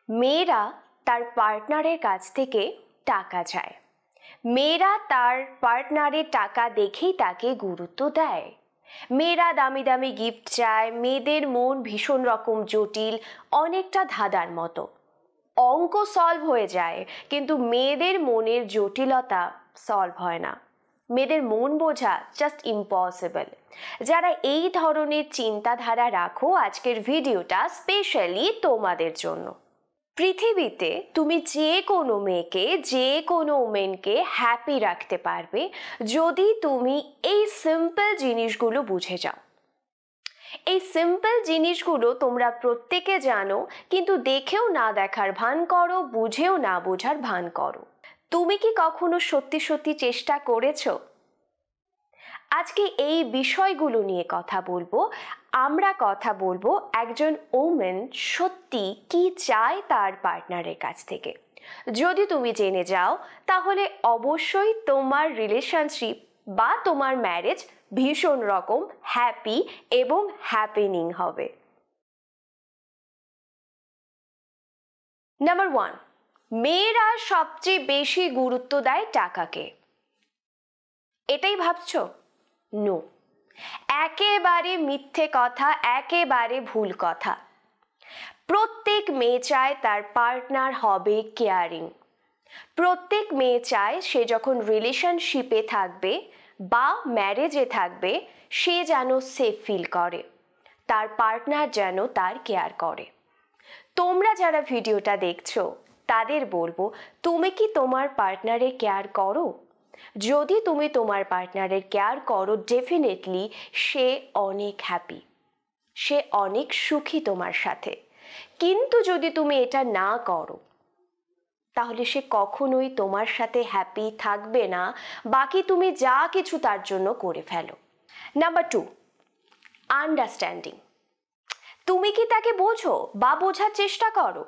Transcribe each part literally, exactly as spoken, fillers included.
মেয়েরা তার পার্টনারের কাছ থেকে টাকা চায়। মেয়েরা তার পার্টনারের টাকা দেখেই তাকে গুরুত্ব দেয়। মেয়েরা দামি দামি গিফট চায়। মেয়েদের মন ভীষণ রকম জটিল, অনেকটা ধাঁধার মতো। অঙ্ক সলভ হয়ে যায়, কিন্তু মেয়েদের মনের জটিলতা সলভ হয় না। মেয়েদের মন বোঝা জাস্ট ইম্পসিবল। যারা এই ধরনের চিন্তাধারা রাখো, আজকের ভিডিওটা স্পেশালি তোমাদের জন্য। পৃথিবীতে তুমি যে কোনো মেয়েকে, যে কোনো ওমেনকে হ্যাপি রাখতে পারবে যদি তুমি এই সিম্পল জিনিসগুলো বুঝে যাও। এই সিম্পল জিনিসগুলো তোমরা প্রত্যেকে জানো, কিন্তু দেখেও না দেখার ভান করো, বুঝেও না বোঝার ভান করো। তুমি কি কখনো সত্যি সত্যি চেষ্টা করেছো? আজকে এই বিষয়গুলো নিয়ে কথা বলবো। আমরা কথা বলবো একজন ওমেন সত্যি কি চায় তার পার্টনারের কাছ থেকে। যদি তুমি জেনে যাও, তাহলে অবশ্যই তোমার রিলেশনশিপ বা তোমার ম্যারেজ ভীষণ রকম হ্যাপি এবং হ্যাপেনিং হবে। নাম্বার ওয়ান, মেয়েরা সবচেয়ে বেশি গুরুত্ব দেয় টাকাকে। এটাই ভাবছো? নো, একেবারে মিথ্যে কথা, একেবারে ভুল কথা। প্রত্যেক মেয়ে চায় তার পার্টনার হবে কেয়ারিং। প্রত্যেক মেয়ে চায় সে যখন রিলেশনশিপে থাকবে বা ম্যারেজে থাকবে, সে যেন সেফ ফিল করে, তার পার্টনার যেন তার কেয়ার করে। তোমরা যারা ভিডিওটা দেখছো তাদের বলবো, তুমি কি তোমার পার্টনারের কেয়ার করো? যদি তুমি তোমার পার্টনারের কেয়ার করো, ডেফিনেটলি সে অনেক হ্যাপি, সে অনেক সুখী তোমার সাথে। কিন্তু যদি তুমি এটা না করো, তাহলে সে কখনোই তোমার সাথে হ্যাপি থাকবে না, বাকি তুমি যা কিছু তার জন্য করে ফেলো। Number two, understanding. তুমি কি তাকে বোঝো বা বোঝার চেষ্টা করো?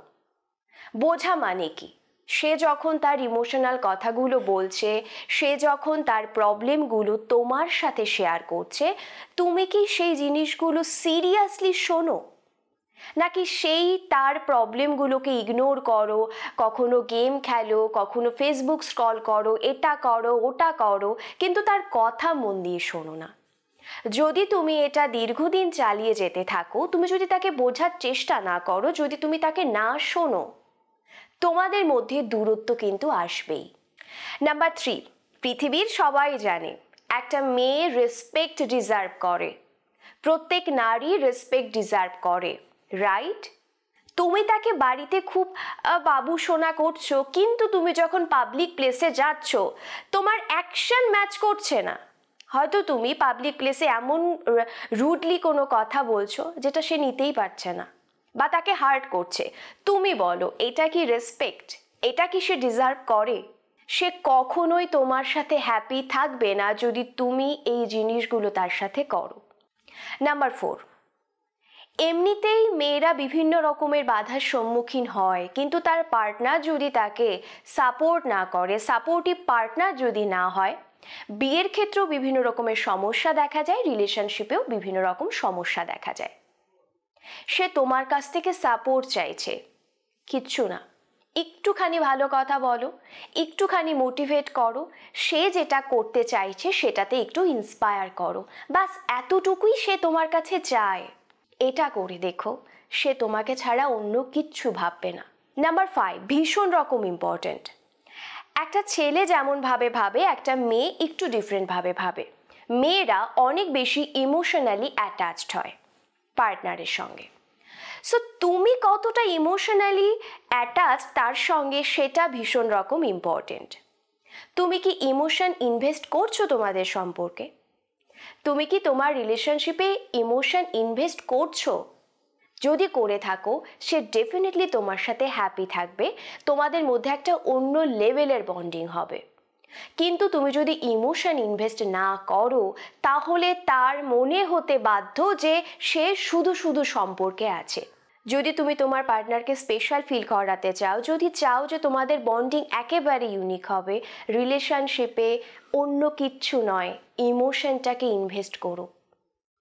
বোঝা মানে কি? সে যখন তার ইমোশনাল কথাগুলো বলছে, সে যখন তার প্রবলেমগুলো তোমার সাথে শেয়ার করছে, তুমি কি সেই জিনিসগুলো সিরিয়াসলি শোনো, নাকি সেই তার প্রবলেমগুলোকে ইগনোর করো, কখনো গেম খেলো, কখনো ফেসবুক স্ক্রল করো, এটা করো ওটা করো, কিন্তু তার কথা মন দিয়ে শোনো না? যদি তুমি এটা দীর্ঘদিন চালিয়ে যেতে থাকো, তুমি যদি তাকে বোঝার চেষ্টা না করো, যদি তুমি তাকে না শোনো, তোমাদের মধ্যে দূরত্ব কিন্তু আসবেই। নাম্বার থ্রি, পৃথিবীর সবাই জানে একটা মেয়ে রেসপেক্ট ডিজার্ভ করে। প্রত্যেক নারী রেসপেক্ট ডিজার্ভ করে, রাইট? তুমি তাকে বাড়িতে খুব বাবু সোনা করছো, কিন্তু তুমি যখন পাবলিক প্লেসে যাচ্ছ, তোমার অ্যাকশন ম্যাচ করছে না। হয়তো তুমি পাবলিক প্লেসে এমন রুডলি কোনো কথা বলছো যেটা সে নিতেই পারছে না, বা তাকে হার্ট করছে। তুমি বলো, এটা কি রেসপেক্ট? এটা কি সে ডিজার্ভ করে? সে কখনোই তোমার সাথে হ্যাপি থাকবে না যদি তুমি এই জিনিসগুলো তার সাথে করো। নাম্বার ফোর, এমনিতেই মেয়েরা বিভিন্ন রকমের বাধার সম্মুখীন হয়, কিন্তু তার পার্টনার যদি তাকে সাপোর্ট না করে, সাপোর্টিভ পার্টনার যদি না হয়, বিয়ের ক্ষেত্রেও বিভিন্ন রকমের সমস্যা দেখা যায়, রিলেশনশিপেও বিভিন্ন রকম সমস্যা দেখা যায়। সে তোমার কাছ থেকে সাপোর্ট চাইছে, কিচ্ছু না, একটুখানি ভালো কথা বলো, একটুখানি মোটিভেট করো, সে যেটা করতে চাইছে সেটাতে একটু ইন্সপায়ার করো, বাস এতটুকুই সে তোমার কাছে চায়। এটা করে দেখো, সে তোমাকে ছাড়া অন্য কিচ্ছু ভাববে না। নাম্বার ফাইভ, ভীষণ রকম ইম্পর্টেন্ট। একটা ছেলে যেমন ভাবে ভাবে, একটা মেয়ে একটু ডিফারেন্ট ভাবে ভাবে। মেয়েরা অনেক বেশি ইমোশনালি অ্যাটাচড হয় পার্টনারের সঙ্গে। সো তুমি কতটা ইমোশনালি অ্যাটাচ তার সঙ্গে, সেটা ভীষণ রকম ইম্পর্টেন্ট। তুমি কি ইমোশন ইনভেস্ট করছো তোমাদের সম্পর্কে? তুমি কি তোমার রিলেশনশিপে ইমোশন ইনভেস্ট করছো? যদি করে থাকো, সে ডেফিনেটলি তোমার সাথে হ্যাপি থাকবে, তোমাদের মধ্যে একটা অন্য লেভেলের বন্ডিং হবে। কিন্তু তুমি যদি ইমোশন ইনভেস্ট না করো, তাহলে তার মনে হতে বাধ্য যে সে শুধু শুধু সম্পর্কে আছে। যদি তুমি তোমার পার্টনারকে স্পেশাল ফিল করাতে চাও, যদি চাও যে তোমাদের বন্ডিং একেবারে ইউনিক হবে, রিলেশনশিপে অন্য কিচ্ছু নয়, ইমোশনটাকে ইনভেস্ট করো।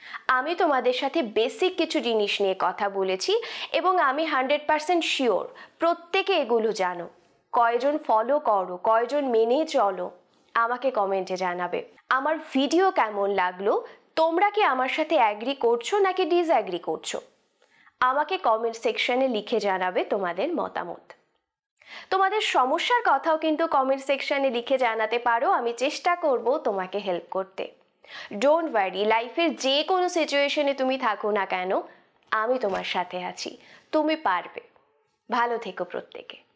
আমি তোমাদের সাথে বেসিক কিছু জিনিস নিয়ে কথা বলেছি এবং আমি হান্ড্রেড পার্সেন্ট শিওর প্রত্যেকে এগুলো জানো। কয়জন ফলো করো, কয়জন মেনে চলো, আমাকে কমেন্টে জানাবে। আমার ভিডিও কেমন লাগলো, তোমরা কি আমার সাথে অ্যাগ্রি করছো নাকি ডিসঅ্যাগ্রি করছো, আমাকে কমেন্ট সেকশনে লিখে জানাবে তোমাদের মতামত। তোমাদের সমস্যার কথাও কিন্তু কমেন্ট সেকশনে লিখে জানাতে পারো, আমি চেষ্টা করব তোমাকে হেল্প করতে। ডোন্ট ওয়ারি, লাইফের যে কোনো সিচুয়েশনে তুমি থাকো না কেন, আমি তোমার সাথে আছি, তুমি পারবে। ভালো থেকো প্রত্যেকে।